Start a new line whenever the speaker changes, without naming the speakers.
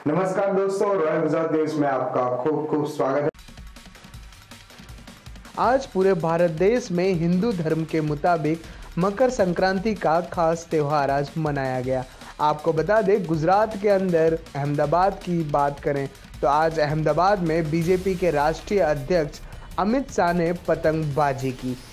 नमस्कार दोस्तों, royal Gujarat news में आपका खूब खूब स्वागत है।
आज पूरे भारत देश में हिंदू धर्म के मुताबिक मकर संक्रांति का खास त्यौहार आज मनाया गया। आपको बता दें, गुजरात के अंदर अहमदाबाद की बात करें तो आज अहमदाबाद में बीजेपी के राष्ट्रीय अध्यक्ष अमित शाह ने पतंगबाजी की।